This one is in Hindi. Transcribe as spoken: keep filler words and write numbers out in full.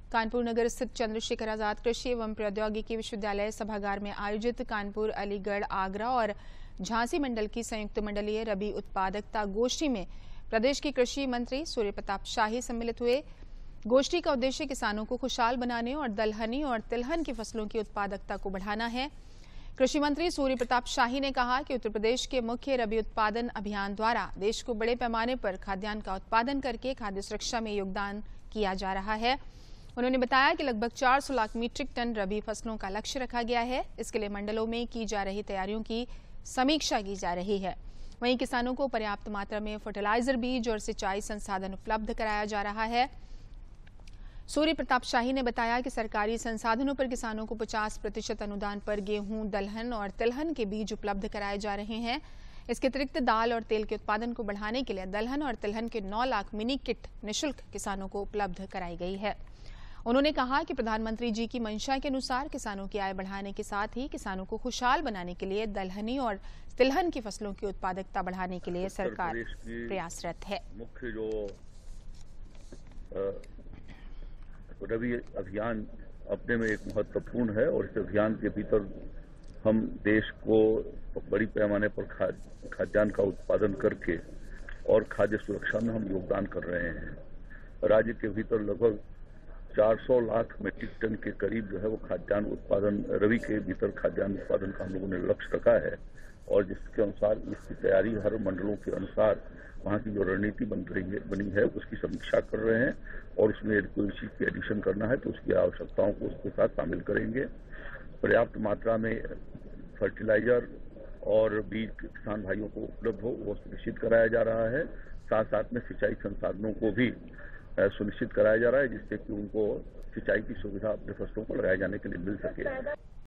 कानपुर नगर स्थित चंद्रशेखर आजाद कृषि एवं प्रौद्योगिकी विश्वविद्यालय सभागार में आयोजित कानपुर, अलीगढ़, आगरा और झांसी मंडल की संयुक्त मंडलीय रबी उत्पादकता गोष्ठी में प्रदेश के कृषि मंत्री सूर्य प्रताप शाही सम्मिलित हुए। गोष्ठी का उद्देश्य किसानों को खुशहाल बनाने और दलहनी और तिलहन की फसलों की उत्पादकता को बढ़ाना है। कृषि मंत्री सूर्य प्रताप शाही ने कहा कि उत्तर प्रदेश के मुख्य रबी उत्पादन अभियान द्वारा देश को बड़े पैमाने पर खाद्यान्न का उत्पादन करके खाद्य सुरक्षा में योगदान किया जा रहा है। उन्होंने बताया कि लगभग चार सौ लाख मीट्रिक टन रबी फसलों का लक्ष्य रखा गया है। इसके लिए मंडलों में की जा रही तैयारियों की समीक्षा की जा रही है। वहीं किसानों को पर्याप्त मात्रा में फर्टिलाइजर, बीज और सिंचाई संसाधन उपलब्ध कराया जा रहा है। सूर्य प्रताप शाही ने बताया कि सरकारी संसाधनों पर किसानों को पचास प्रतिशत अनुदान पर गेहूं, दलहन और तिलहन के बीज उपलब्ध कराए जा रहे हैं। इसके अतिरिक्त दाल और तेल के उत्पादन को बढ़ाने के लिए दलहन और तिलहन के नौ लाख मिनी किट निःशुल्क किसानों को उपलब्ध कराई गई है। उन्होंने कहा कि प्रधानमंत्री जी की मंशा के अनुसार किसानों की आय बढ़ाने के साथ ही किसानों को खुशहाल बनाने के लिए दलहनी और तिलहन की फसलों की उत्पादकता बढ़ाने के लिए सरकार प्रयासरत है। मुख्य जो रबी अभियान अपने में एक महत्वपूर्ण है और इस अभियान के भीतर हम देश को बड़ी पैमाने पर खाद्यान्न का उत्पादन करके और खाद्य सुरक्षा में हम योगदान कर रहे हैं। राज्य के भीतर लगभग चार सौ लाख मीट्रिक टन के करीब जो है वो खाद्यान्न उत्पादन रबी के भीतर खाद्यान्न उत्पादन का हम लोगों ने लक्ष्य रखा है और जिसके अनुसार इसकी तैयारी हर मंडलों के अनुसार वहाँ की जो रणनीति बन रही है बनी है उसकी समीक्षा कर रहे हैं और उसमें यदि कोई चीज की एडिशन करना है तो उसकी आवश्यकताओं को उसके साथ शामिल करेंगे। पर्याप्त मात्रा में फर्टिलाइजर और बीज किसान भाइयों को उपलब्ध हो वो सुनिश्चित कराया जा रहा है। साथ साथ में सिंचाई संसाधनों को भी सुनिश्चित कराया जा रहा है जिससे कि उनको सिंचाई की सुविधा अपने फसलों को लगाए जाने के लिए मिल सके।